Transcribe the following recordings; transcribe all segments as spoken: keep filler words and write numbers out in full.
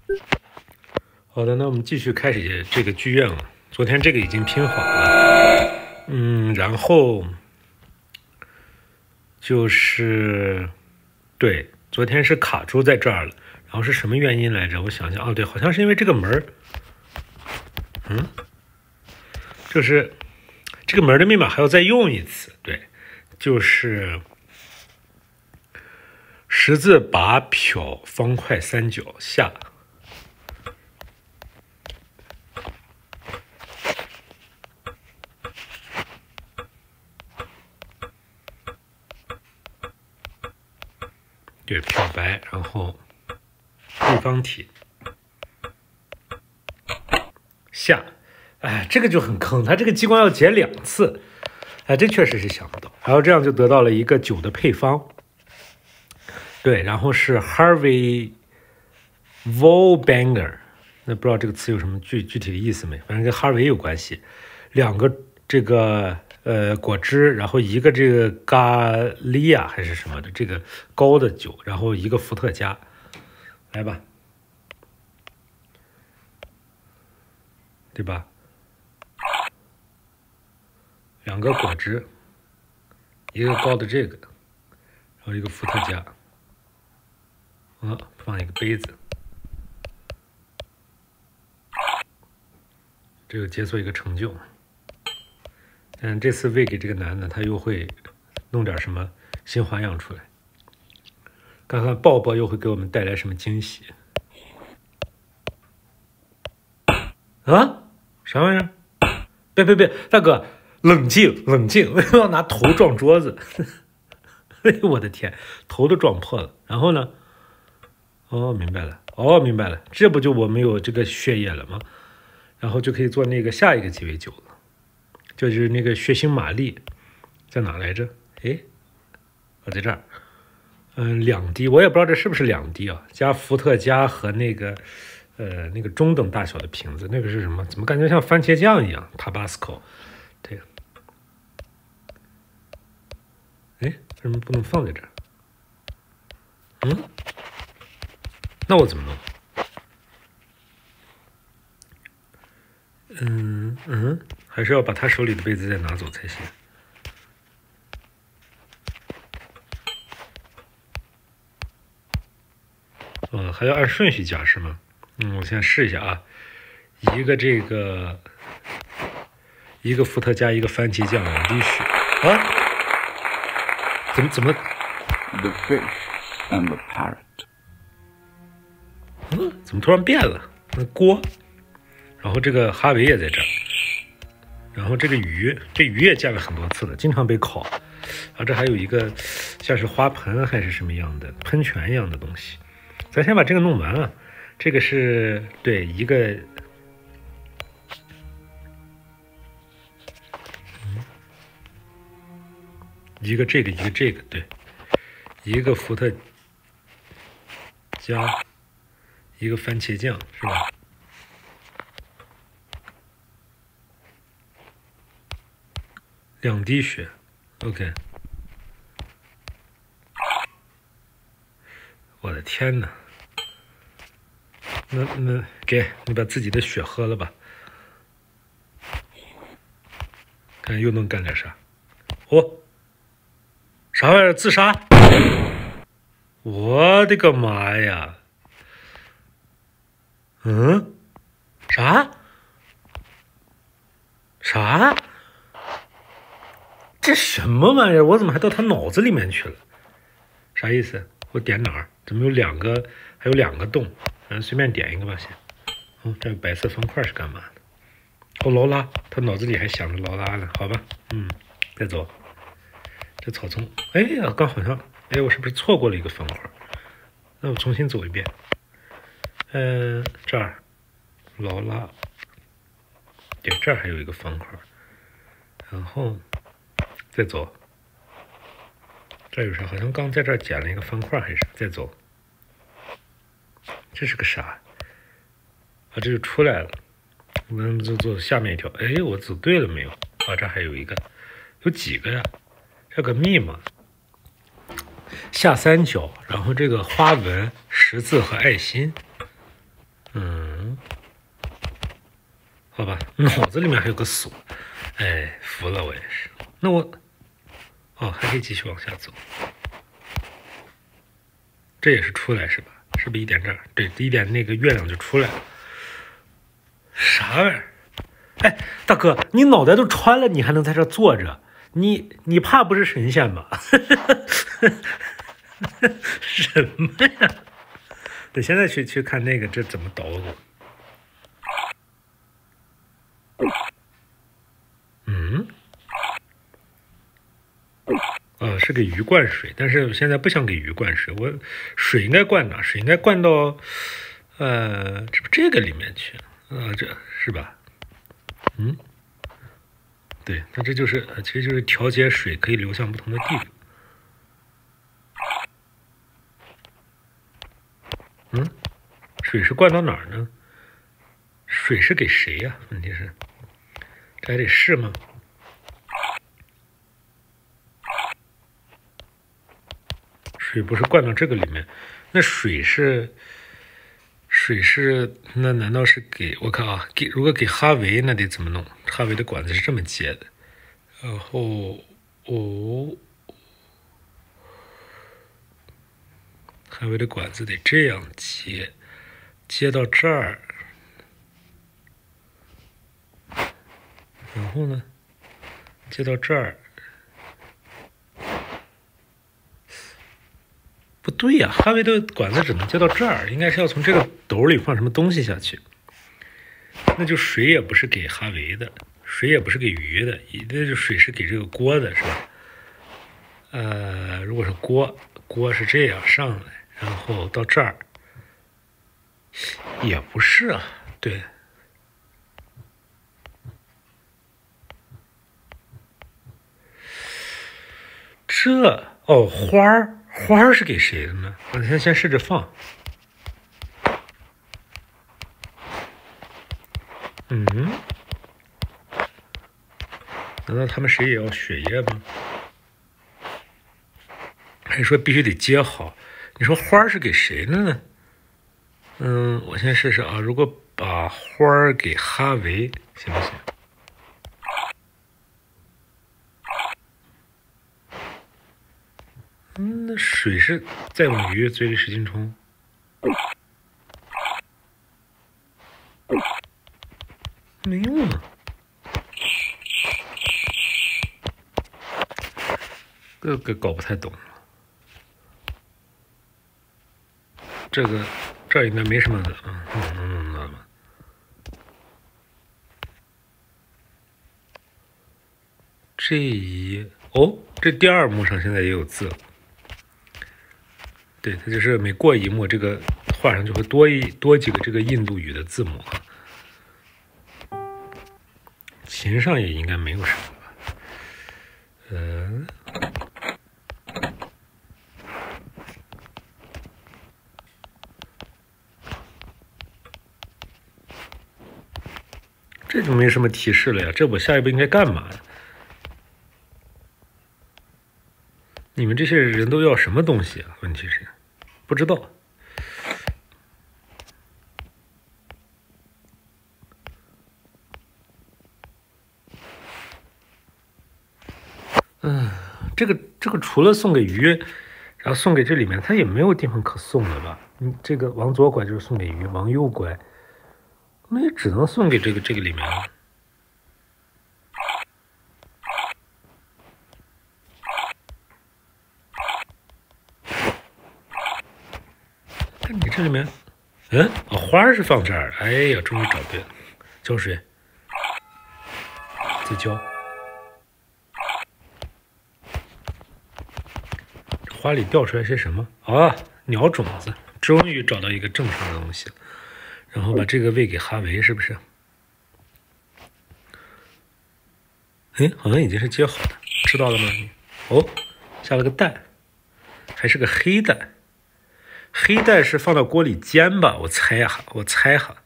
好的，那我们继续开始这个剧院了。昨天这个已经拼好了，嗯，然后就是对，昨天是卡住在这儿了，然后是什么原因来着？我想想，哦，对，好像是因为这个门儿，嗯，就是这个门的密码还要再用一次，对，就是十字把漂方块三角下。对，漂白，然后立方体下，哎，这个就很坑，它这个激光要解两次，哎，这确实是想不到。然后这样就得到了一个九的配方，对，然后是 Harvey Wallbanger， 那不知道这个词有什么具具体的意思没？反正跟哈维有关系，两个这个。呃，果汁，然后一个这个咖喱亚还是什么的，这个高的酒，然后一个伏特加，来吧，对吧？两个果汁，一个高的这个，然后一个伏特加，啊，放一个杯子，这个解锁一个成就。嗯，这次喂给这个男的，他又会弄点什么新花样出来，看看抱抱又会给我们带来什么惊喜啊？啥玩意儿？别别别，大哥，冷静冷静，为什么要拿头撞桌子？哎呦我的天，头都撞破了。然后呢？哦，明白了，哦，明白了，这不就我们有这个血液了吗？然后就可以做那个下一个鸡尾酒了。就是那个血腥玛丽，在哪来着？哎，我在这儿。嗯，两滴，我也不知道这是不是两滴啊？加伏特加和那个，呃，那个中等大小的瓶子，那个是什么？怎么感觉像番茄酱一样 ？Tabasco， 对。哎，为什么不能放在这儿？嗯，那我怎么弄？嗯嗯。还是要把他手里的杯子再拿走才行。嗯，还要按顺序加是吗？嗯，我先试一下啊，一个这个，一个伏特加，一个番茄酱，两滴血啊？怎么怎么 ？The fish and the parrot。 嗯，怎么突然变了？那锅，然后这个哈维也在这儿。然后这个鱼，这鱼也见了很多次了，经常被烤。然后这还有一个像是花盆还是什么样的喷泉一样的东西。咱先把这个弄完啊。这个是对一个，嗯，一个这个一个这个对，一个伏特加，一个番茄酱是吧？两滴血 ，OK。我的天哪！那那给你把自己的血喝了吧，看又能干点啥？哦，啥玩意儿？自杀？我的个妈呀！嗯？啥？啥？这什么玩意儿？我怎么还到他脑子里面去了？啥意思？我点哪儿？怎么有两个？还有两个洞？嗯，随便点一个吧，先。哦，这个白色方块是干嘛的？哦，劳拉，他脑子里还想着劳拉呢。好吧，嗯，再走。这草丛，哎呀，刚好像，哎，我是不是错过了一个方块？那我重新走一遍。嗯、呃，这儿，劳拉，对，这儿还有一个方块，然后再走。这有啥？好像刚在这儿捡了一个方块，还是再走。这是个啥？啊，这就出来了。我们就走下面一条。哎，我走对了没有？啊，这还有一个，有几个呀？这个密码。下三角，然后这个花纹、十字和爱心。 嗯，好吧，脑子里面还有个锁，哎，服了我也是。那我，哦，还可以继续往下走。这也是出来是吧？是不是一点这儿？对，一点那个月亮就出来了。啥玩意儿？哎，大哥，你脑袋都穿了，你还能在这坐着？你你怕不是神仙吧？什么呀？对，现在去去看那个，这怎么捣鼓？嗯，呃，是给鱼灌水，但是我现在不想给鱼灌水，我水应该灌哪？水应该灌到，呃，这不这个里面去？呃，这是吧？嗯，对，那这就是，其实就是调节水可以流向不同的地方。嗯，水是灌到哪儿呢？水是给谁呀？问题是，这还得试吗？水不是灌到这个里面，那水是水是那难道是给我看啊？给如果给哈维那得怎么弄？哈维的管子是这么接的，然后哦，哈维的管子得这样接，接到这儿，然后呢，接到这儿。不对呀、啊，哈维的管子只能接到这儿，应该是要从这个斗里放什么东西下去。那就水也不是给哈维的，水也不是给鱼的，那就水是给这个锅的，是吧？呃，如果是锅，锅是这样上来，然后到这儿，也不是啊，对。这哦，花儿花儿是给谁的呢？我先先试着放。嗯，难道他们谁也要血液吗？还是说必须得接好？你说花儿是给谁的呢？嗯，我先试试啊。如果把花儿给哈维，行不行？嗯，那水是再往鱼嘴里使劲冲，没用啊。这个搞不太懂。这个这应该没什么的啊，能能能吗？这一哦，这第二幕上现在也有字了。对，它就是每过一幕，这个画上就会多一多几个这个印度语的字母啊。琴上也应该没有什么吧？嗯、呃，这就没什么提示了呀。这我下一步应该干嘛呢？你们这些人都要什么东西啊？问题是不知道。嗯，这个这个除了送给鱼，然后送给这里面，它也没有地方可送了吧？你这个往左拐就是送给鱼，往右拐，那也只能送给这个这个里面了。那你这里面，嗯，哦，花是放这儿，哎呀，终于找对了，浇水，再浇。花里掉出来些什么啊？鸟种子，终于找到一个正常的东西了。然后把这个喂给哈维，是不是？哎，好像已经是接好的，吃到了吗？哦，下了个蛋，还是个黑蛋。黑蛋是放到锅里煎吧？我猜哈，我猜哈。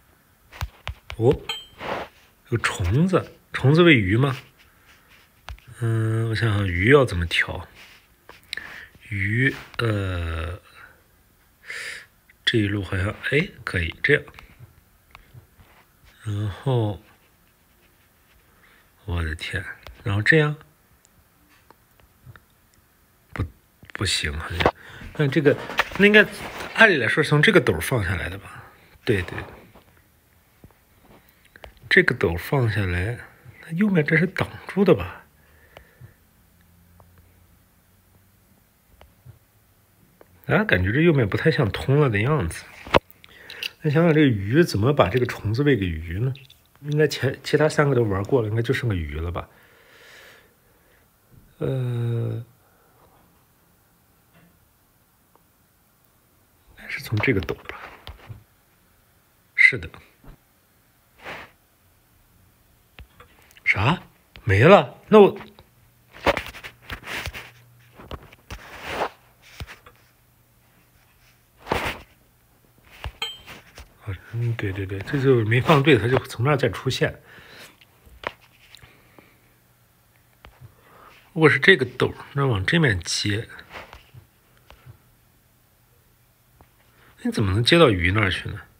哦，有虫子，虫子喂鱼吗？ 嗯，我想想鱼要怎么调。鱼，呃，这一路好像哎可以这样，然后我的天，然后这样不不行好像。看这个，那应该按理来说是从这个斗放下来的吧？对对，这个斗放下来，它右面这是挡住的吧？啊，感觉这右面不太像通了的样子。那想想这个鱼怎么把这个虫子喂给鱼呢？应该前其他三个都玩过了，应该就剩个鱼了吧？呃，应该是从这个斗吧？是的。啥？没了？那我。嗯，对对对，这就没放对，它就从那儿再出现。如果是这个斗，那往这面接，你怎么能接到鱼那儿去呢？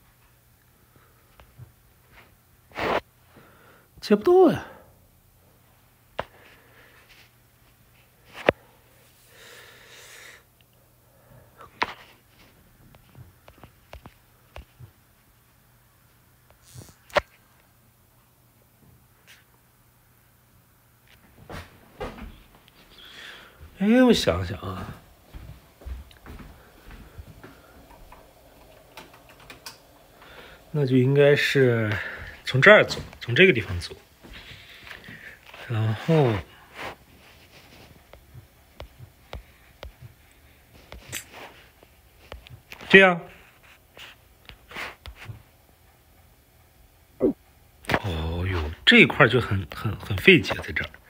接不到呀。哎，我想想啊，那就应该是从这儿走，从这个地方走，然后这样。哦哟，这一块就很很很费解，在这儿。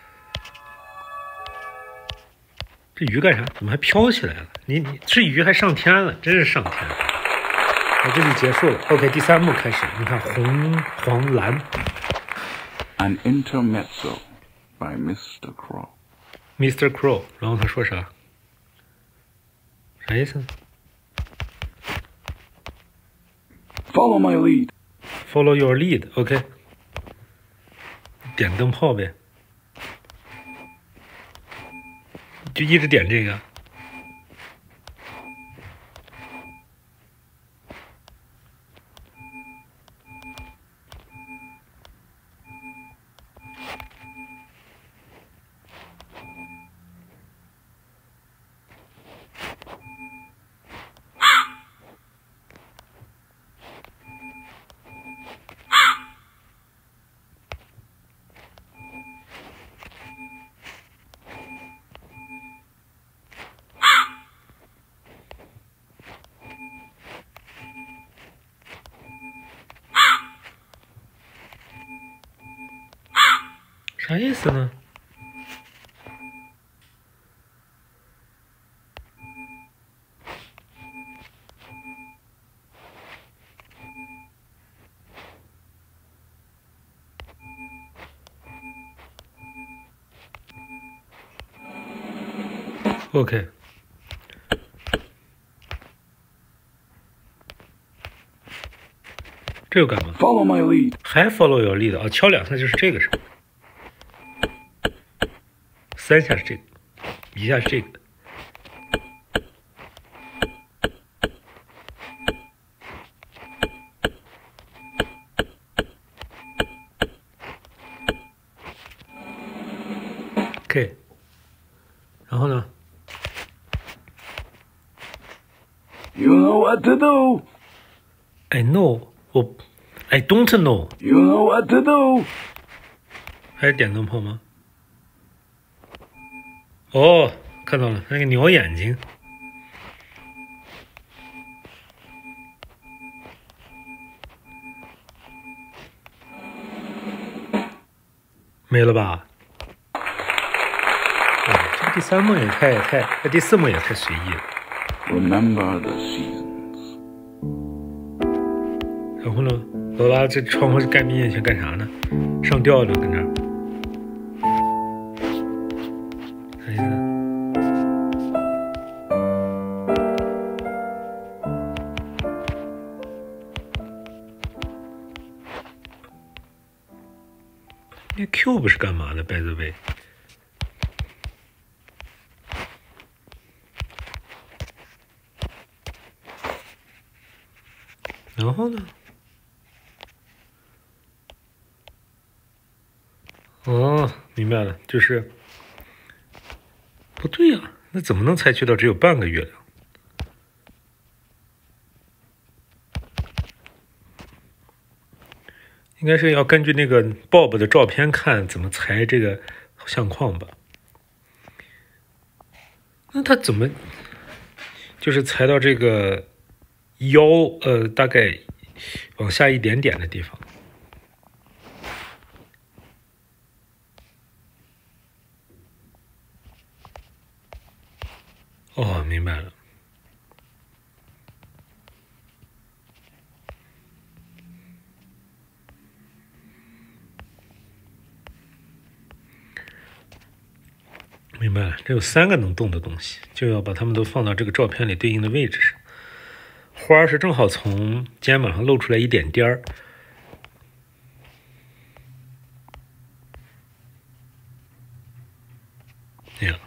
这鱼干啥？怎么还飘起来了？你你这鱼还上天了，真是上天了！那这就结束了。OK， 第三幕开始，你看红黄蓝。 An intermezzo by Mister Mister Crow。 Crow， 然后他说啥？啥意思 ？Follow my lead. Follow your lead. OK， 点灯泡呗。就一直点这个。啥意思呢？OK， 这又干嘛 ？Follow my lead， 还 follow your lead 啊？敲两下就是这个是吧？三下是这个，一下是这个。OK， 然后呢 ？You know what to do. I know， 我 I don't know. You know what to do. 还是点灯泡吗？哦，看到了，那个鸟眼睛。没了吧？哦，这个第三幕也太太，第四幕也太随意了。 Remember the seasons. 然后呢，罗拉这窗户盖闭眼前干啥呢？上吊着跟这儿。 啥意思？那 cube 是干嘛的 ？By the way， 然后呢？哦，明白了，就是不对呀、啊，那怎么能采取到只有半个月亮？应该是要根据那个 Bob 的照片看怎么裁这个相框吧？那他怎么就是裁到这个腰呃大概往下一点点的地方？哦，明白了。明白了，这有三个能动的东西，就要把它们都放到这个照片里对应的位置上。花是正好从肩膀上露出来一点点儿。这样。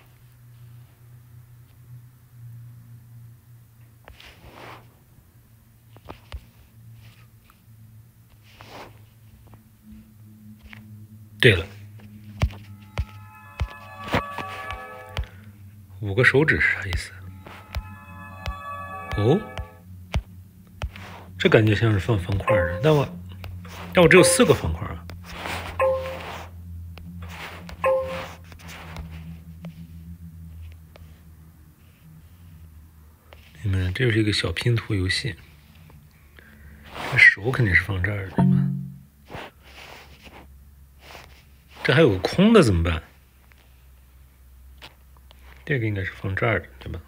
对了，五个手指是啥意思？哦，这感觉像是放方块的，但我但我只有四个方块啊。你们，这就是一个小拼图游戏。这手肯定是放这儿的，对吧？这还有个空的怎么办？这个应该是放这儿的，对吧？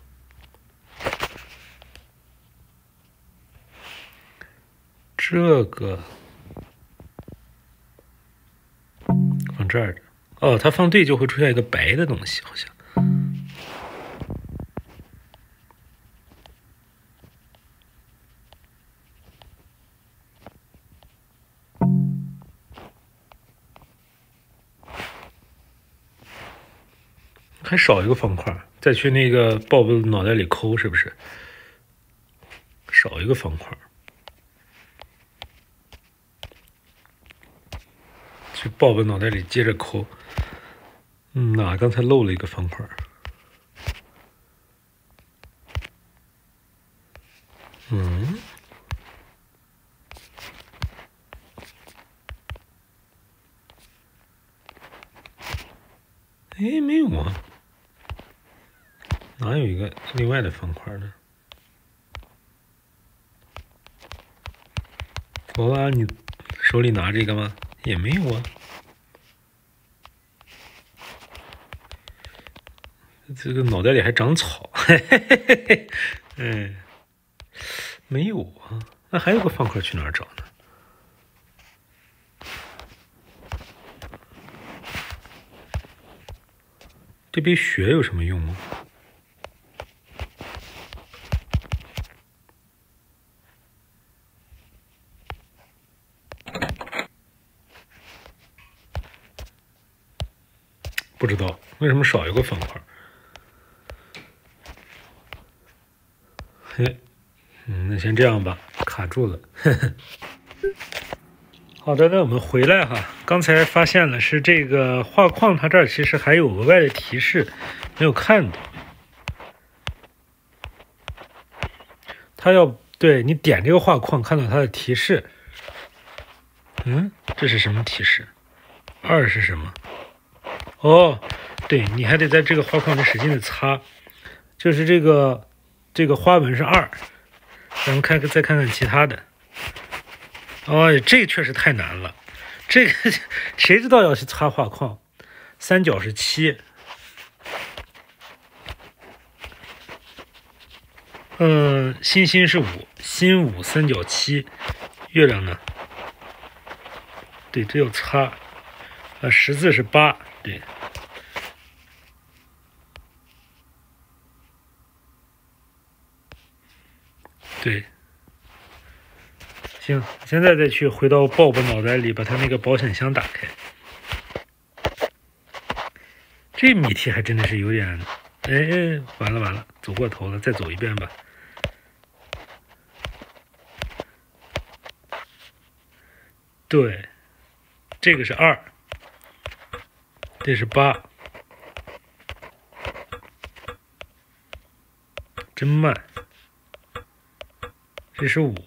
这个放这儿的。哦，它放对就会出现一个白的东西，好像。还少一个方块，再去那个鲍勃脑袋里抠，是不是？少一个方块，去鲍勃脑袋里接着抠。嗯，哪刚才漏了一个方块？嗯，哎，没有啊。哪有一个另外的方块呢？我啊，你手里拿这个吗？也没有啊。这个脑袋里还长草，嘿嘿嘿嘿嘿，嗯，没有啊。那还有个方块去哪儿找呢？这杯血有什么用吗？不知道为什么少一个方块。嘿，嗯，那先这样吧，卡住了。呵呵。好的，那我们回来哈。刚才发现了是这个画框，它这儿其实还有额外的提示，没有看到。它要对你点这个画框，看到它的提示。嗯，这是什么提示？二是什么？哦，对，你还得在这个画框里使劲的擦，就是这个这个花纹是二，咱们看看再看看其他的。哦，这个确实太难了，这个谁知道要去擦画框？三角是七，嗯，星星是五，心五三角七，月亮呢？对，这要擦。啊，十字是八，对。 对，行，现在再去回到鲍勃脑袋里，把他那个保险箱打开。这谜题还真的是有点，哎哎，完了完了，走过头了，再走一遍吧。对，这个是二，这是八，真慢。这是五，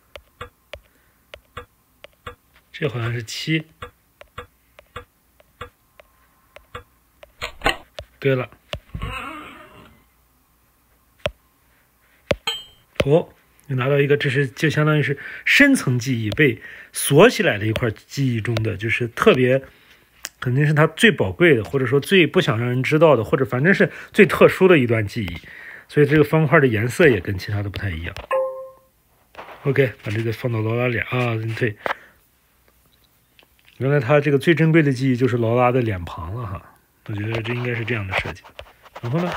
这好像是七。对了，哦，你拿到一个，这是就相当于是深层记忆被锁起来的一块记忆中的，就是特别，肯定是它最宝贵的，或者说最不想让人知道的，或者反正是最特殊的一段记忆。所以这个方块的颜色也跟其他的不太一样。OK， 把这个放到劳拉脸啊，对，原来他这个最珍贵的记忆就是劳拉的脸庞了哈。我觉得这应该是这样的设计。然后呢，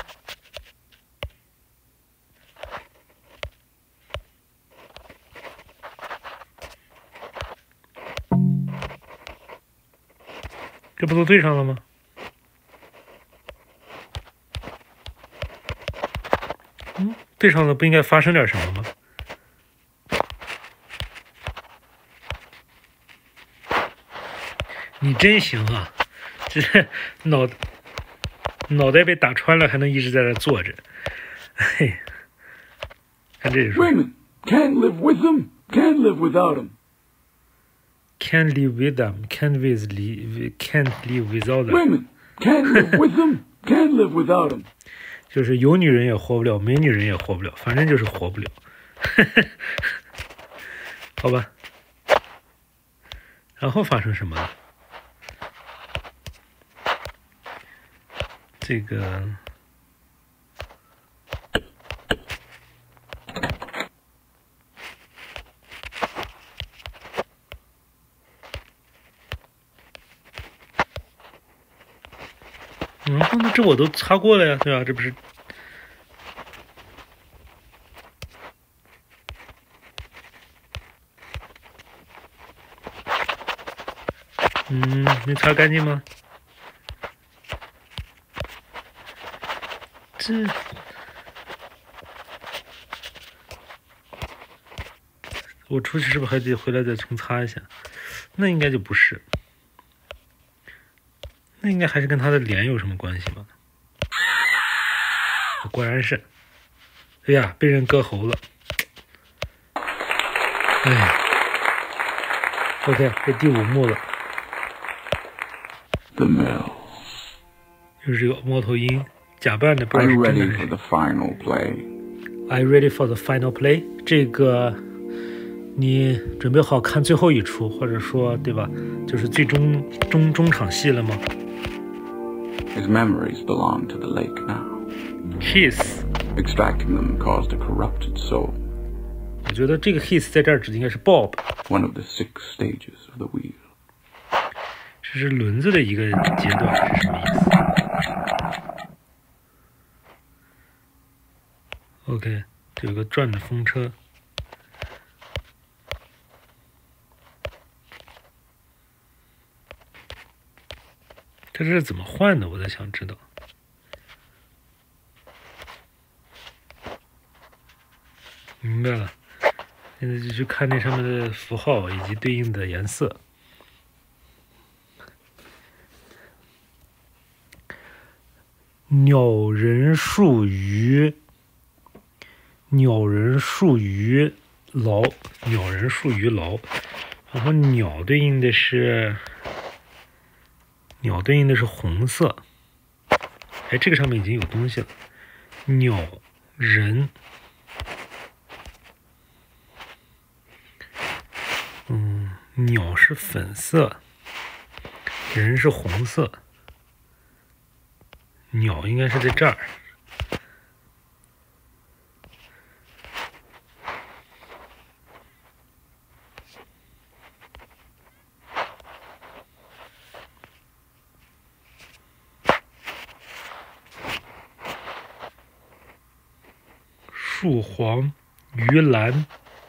这不都对上了吗？嗯，对上了，不应该发生点什么吗？你真行啊！这脑脑袋被打穿了，还能一直在这坐着。嘿，看这说 Women can't live with them, can't live without them. ，can't live with them, can't with live, can't live without them。 Women can't live with them, can't live without them. 就是有女人也活不了，没女人也活不了，反正就是活不了。好吧，然后发生什么了？这个然后呢，这我都擦过了呀，对吧？这不是嗯，没擦干净吗？这我出去是不是还得回来再重擦一下？那应该就不是，那应该还是跟他的脸有什么关系吧？果然是，哎呀，被人割喉了，哎 ，OK， 这第五幕了。 The mill. 就是这个猫头鹰假扮的，不知 Are 道是 you 真的 ready 还 for 是。 the final play? Are you ready for the final play？ 这个你准备好看最后一出，或者说对吧？就是最终中中场戏了吗 His memories belong to the lake now. ？His， Extracting them caused a corrupted soul. 我觉得这个 his 在这儿指的应该是 Bob， One of the six stages of the wheel. 这是轮子的一个阶段，是什么意思 ？OK， 这有个转的风车。这是怎么换的？我在想知道。明白了，现在就去看那上面的符号以及对应的颜色。鸟人树鱼，鸟人树鱼牢，鸟人树鱼牢。然后鸟对应的是，鸟对应的是红色。哎，这个上面已经有东西了。鸟人，嗯，鸟是粉色，人是红色。鸟应该是在这儿。树黄鱼篮。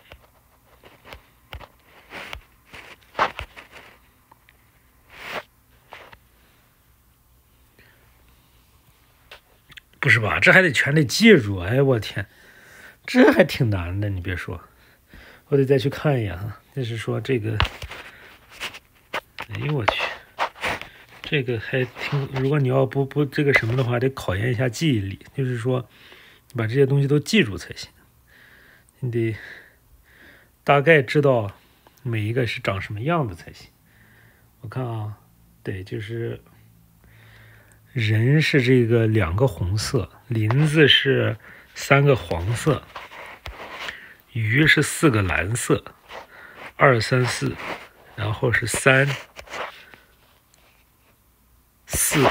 不是吧？这还得全得记住。哎，我天，这还挺难的。你别说，我得再去看一眼啊。就是说这个，哎呦我去，这个还挺。如果你要不不这个什么的话，得考验一下记忆力。就是说，把这些东西都记住才行。你得大概知道每一个是长什么样子才行。我看啊，对，就是人是这个两个红色，林子是三个黄色，鱼是四个蓝色，二三四，然后是三四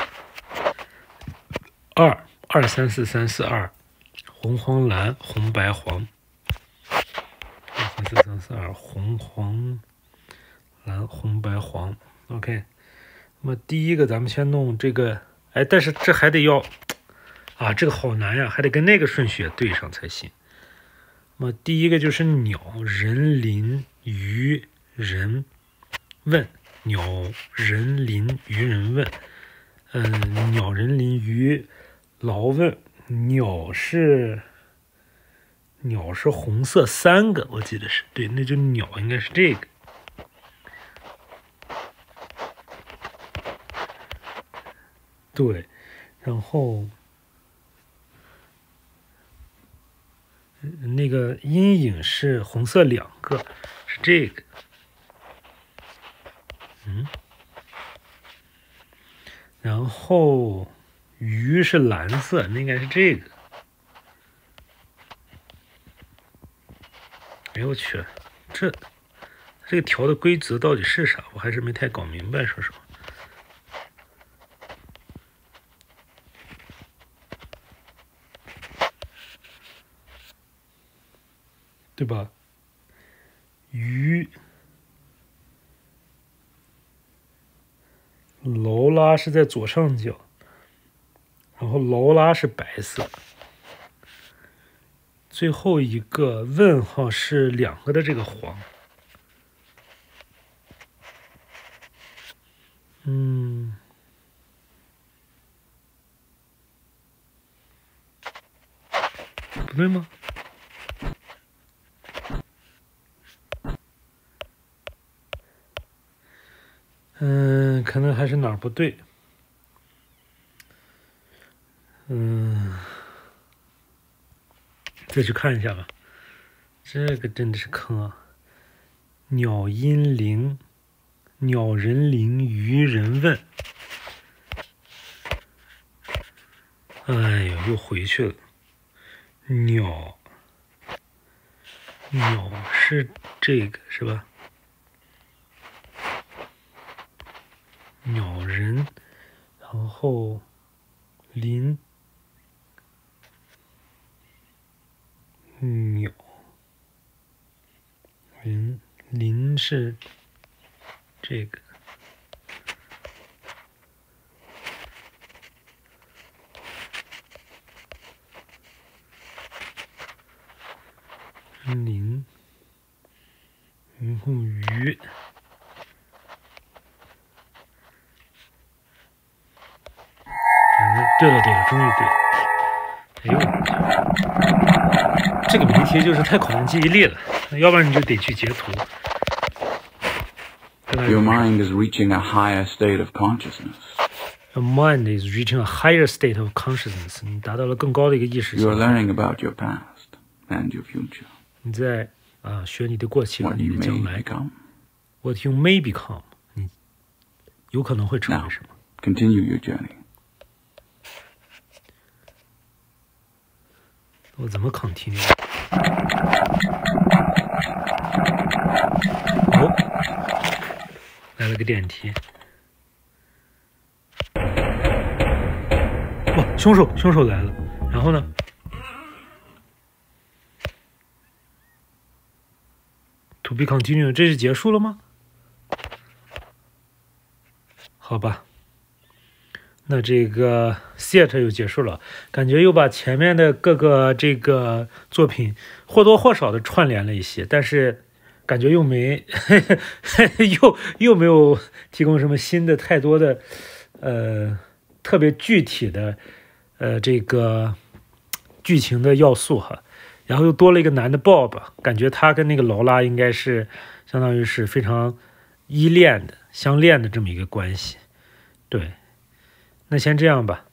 二，二三四三四二，红黄蓝，红白黄，二三四三四二，红黄蓝，红白黄。OK， 那么第一个咱们先弄这个，哎，但是这还得要啊，这个好难呀，还得跟那个顺序也对上才行。那么第一个就是鸟、人、林、鱼、人、问。鸟、人、林、鱼、人、问。嗯，鸟、人、林、鱼、劳、问。鸟是鸟是红色三个，我记得是对，那就鸟应该是这个。对，然后那个阴影是红色两个，是这个。嗯，然后鱼是蓝色，那应该是这个。哎呦我去，这这个调的规则到底是啥？我还是没太搞明白，说实话。对吧？鱼劳拉是在左上角，然后劳拉是白色，最后一个问号是两个的这个黄。嗯，不对吗？嗯，可能还是哪儿不对。嗯，再去看一下吧。这个真的是坑啊！鸟音灵，鸟人灵，鱼人问。哎呦，又回去了。鸟，鸟是这个是吧？鸟人，然后林，鸟人林是这个。林，然后鱼，嗯，对了对了，终于对了。哎呦，这个谜题就是太考验记忆力了，要不然你就得去截图。 Your mind is reaching a higher state of consciousness. Your mind is reaching a higher state of consciousness. 你达到了更高的一个意识 You 形 are 态。 learning about your past and your future. 你在啊学你的过去和 What 你 you 的将 may 来。 become. What you may become. 你有可能会成 Now, 为什么？ continue your journey. 我怎么 continue？ 哦，来了个电梯。哇，凶手，凶手来了。然后呢？To be continued， 这是结束了吗？好吧， 那这个 Set 又结束了，感觉又把前面的各个这个作品或多或少的串联了一些，但是感觉又没又又没有提供什么新的太多的呃特别具体的呃这个剧情的要素哈。然后又多了一个男的 Bob， 感觉他跟那个劳拉应该是相当于是非常依恋的、相恋的这么一个关系。对，那先这样吧。